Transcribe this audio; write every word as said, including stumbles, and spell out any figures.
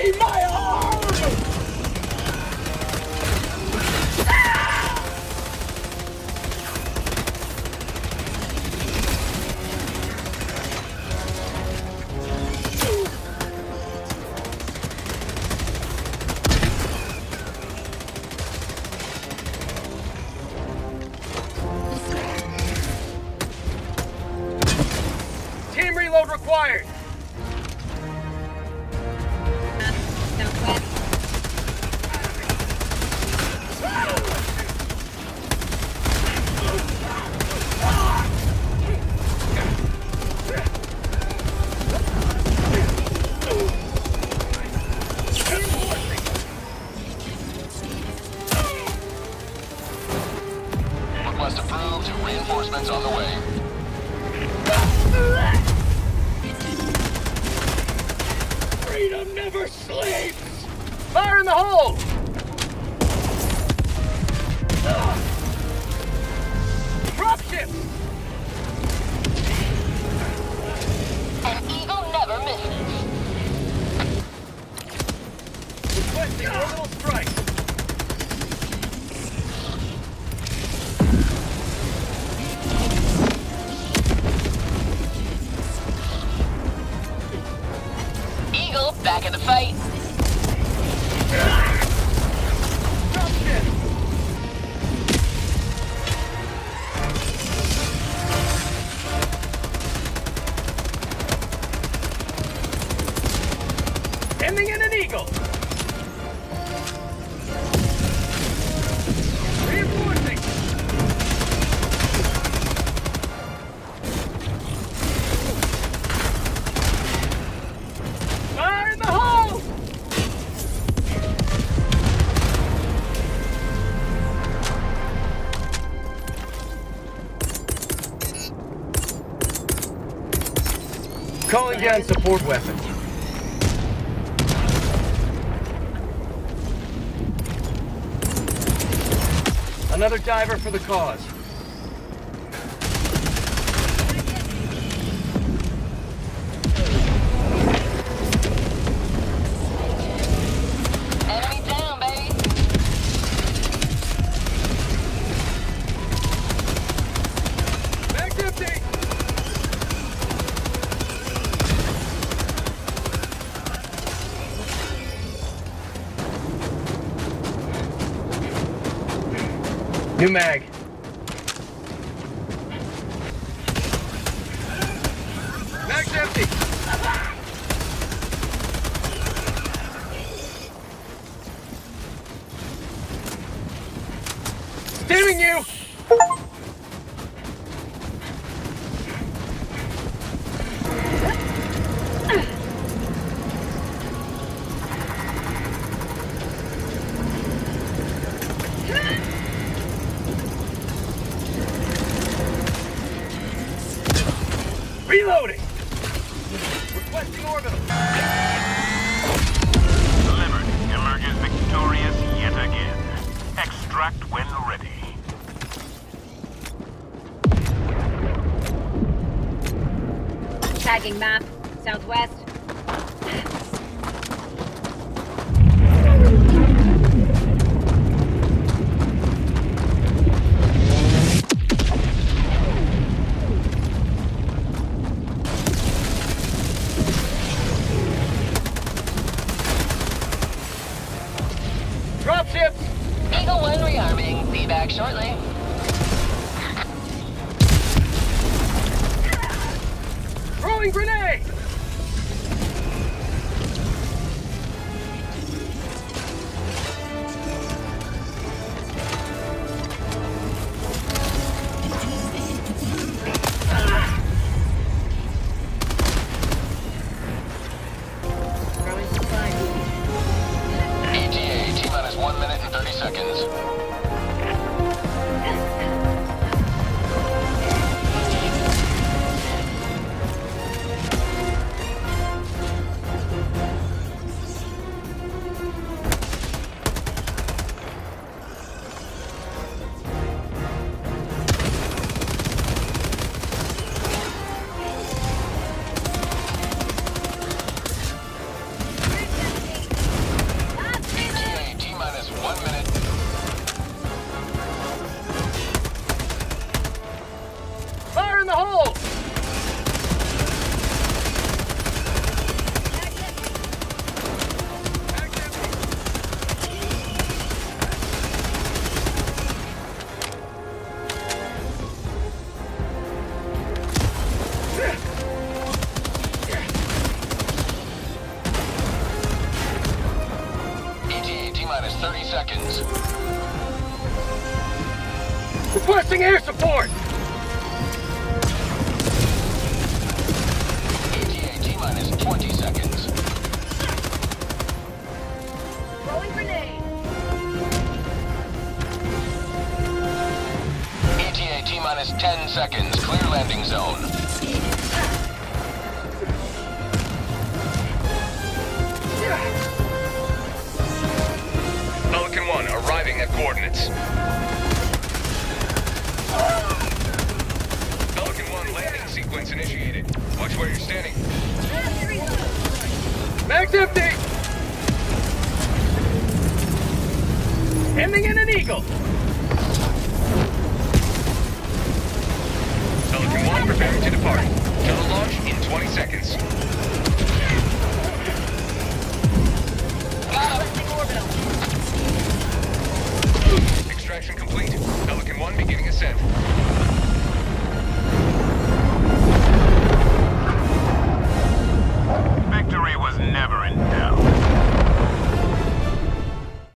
me my arm! Team reload required! Request approved. Reinforcements on the way. Freedom never sleeps! Fire in the hole! Dropship! An eagle never misses. Requesting orbital strike. Eagle back in the fight. Dropship! Ending in an eagle! Reinforcing! Fire in the hole! Calling down support weapons. Another diver for the cause. Enemy down, baby. Back empty! New mag. Mag's empty. Steaming you! Reloading! Requesting orbital. Delivered. Emerges victorious yet again. Extract when ready. Tagging map. Southwest. Dropship! Eagle one rearming. Be back shortly. Throwing grenade! E T A, T-minus one minute and thirty seconds. Requesting air support! E T A T-minus twenty seconds. Throwing grenade. E T A T-minus ten seconds. Clear landing zone. Pelican one arriving at coordinates. Pelican one landing sequence initiated. Watch where you're standing. Mag's empty! Ending in an eagle! Pelican one preparing to depart. Shuttle launch in twenty seconds. Got him. Orbital. Extraction complete. Pelican one beginning ascent.